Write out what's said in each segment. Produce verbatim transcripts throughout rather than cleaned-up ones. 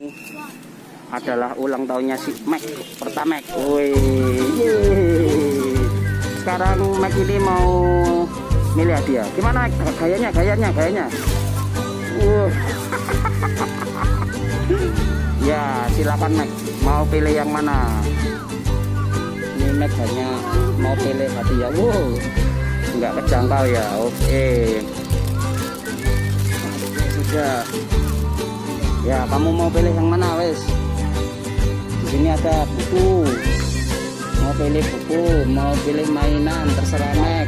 adalah ulang tahunnya si Mac Pertamek. Wih, sekarang Mac ini mau milih hadiah. Gimana gayanya, gayanya, gayanya? Uh. Ya, silakan Mac. Mau pilih yang mana? Ini Mac hanya mau pilih hadiah. Wow, nggak kejangkau ya. Oke, sudah. Ya, kamu mau pilih yang mana, wes? Di sini ada buku. Mau pilih buku, mau pilih mainan, terserah Mac.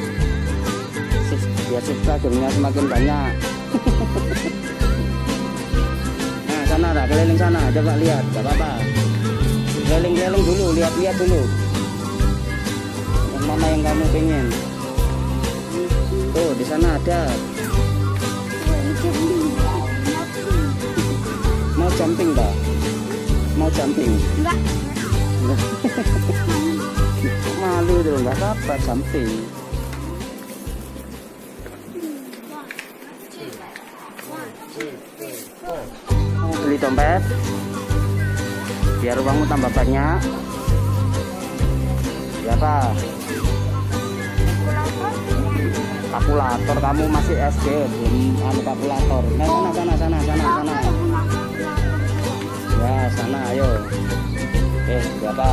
Biar subscribernya semakin banyak. Nah, sana lah, keliling sana, coba lihat, gak apa-apa. Keliling-keliling dulu, lihat-lihat dulu. Yang mana yang kamu pengen? Tuh, di sana ada. Mau jumping, Mbak? Mau jumping? Enggak. Malu dulu, nggak apa-apa jumping. Mau beli dompet? Biar uangmu tambah banyak. Siapa? Kalkulator. Kamu masih S D, belum anu kalkulator. Nah, sana, sana, sana, sana, sana. Ya, sana, ayo. Eh, berapa?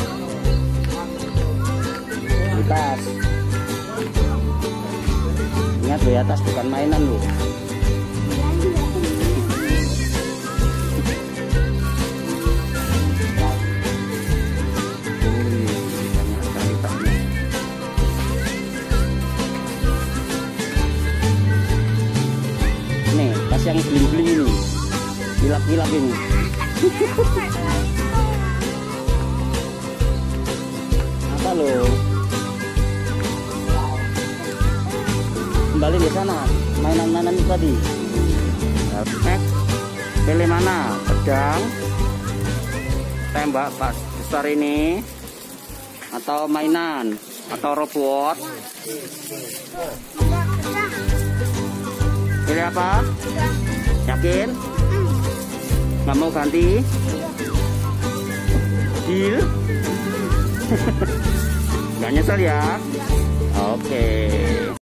Di tas. Ingat loh ya, tas bukan mainan loh. Nih, tas yang bling-bling ini. Kilap-kilap ini. Apa lo? Kembali di sana, mainan-mainan itu tadi. Mac, pilih mana? Pedang, tembak pas besar ini, atau mainan, atau robot? Pilih apa? Yakin? Nggak mau ganti? Deal? Nggak nyesel ya? Oke.